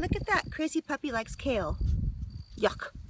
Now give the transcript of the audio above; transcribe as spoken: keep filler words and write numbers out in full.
Look at that. Crazy puppy likes kale. Yuck.